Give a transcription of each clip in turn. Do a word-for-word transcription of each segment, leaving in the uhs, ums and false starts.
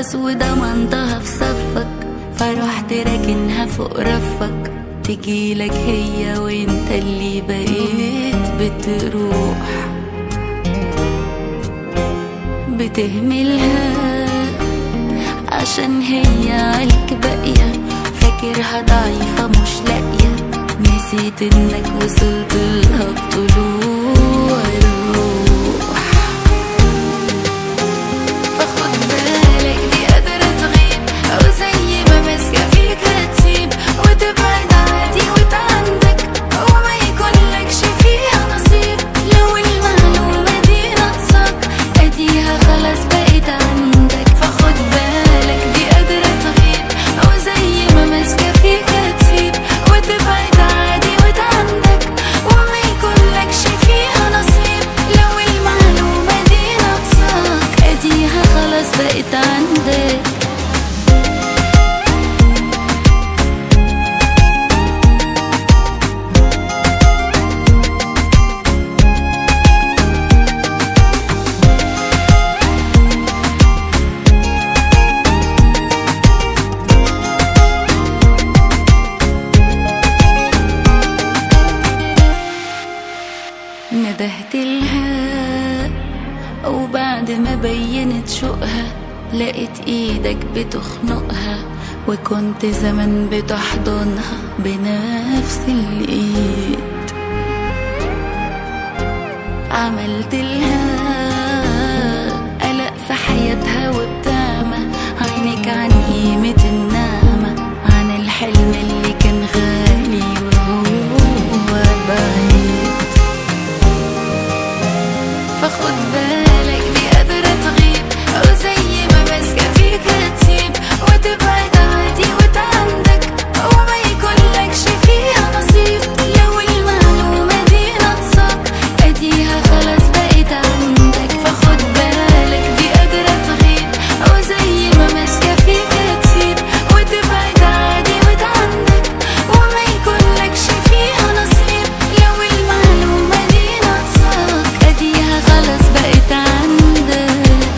خلاص وضمنتها في صفك، فرحت راكنها فوق رفك. تجيلك هي وانت اللي بقيت بتروح، بتهملها عشان هي عليك باقية. فاكرها ضعيفة مش لاقية، نسيت انك وصلت لها بطلوع الروح. فخد بالك دي قادرة تغيب، او زي ما ماسكة فيك هتسيب وتبعد عادي وتعندك، وما يكونلكش فيها نصيب. لو المعلومة دي ناقصاك اديها خلاص بقت عندك. فخد بالك دي قادرة تغيب، او زي ما ماسكة فيك هتسيب وتبعد عادي وتعندك، وما يكونلكش فيها نصيب. لو المعلومة دي ناقصاك اديها خلاص بقت عندك. ندهت لها وبعد ما بينت شوقها لقيت ايدك بتخنقها، وكنت زمان بتحضنها بنفس الايد. عملت لها قلق في حياتها وبتعمى عينك عن قيمة النعمة، عن الحلم اللي كان غالي وهو بعيد. فخد بالك دي قادرة تغيب، او زي ما ماسكة فيك هتسيب وتبعد عادي وتعندك، وما يكونلكش فيها نصيب. لو المعلومة دي ناقصاك اديها خلاص بقت عندك. فخد بالك دي قادرة تغيب، او زي ما ماسكة فيك هتسيب وتبعد عادي وتعندك، وما يكونلكش فيها نصيب. لو المعلومة دي ناقصاك اديها خلاص بقت عندك.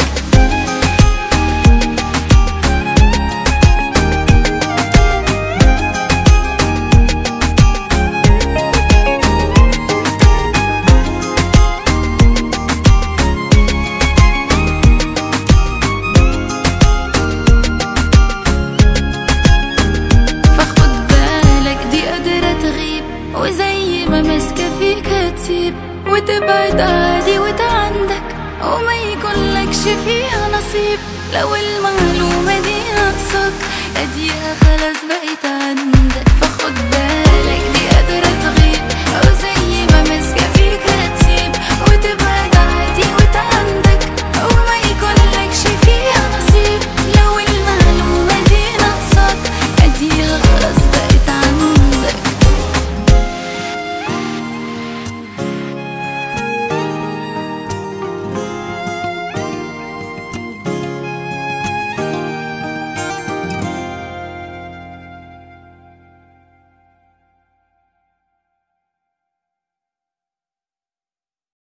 فخد بالك دي قادرة تغيب، وزي ما ماسكة فيك هتسيب وتبعد عادي وتعندك، وما يكونلكش فيها نصيب. لو المعلومة دي ناقصاك اديها خلاص بقت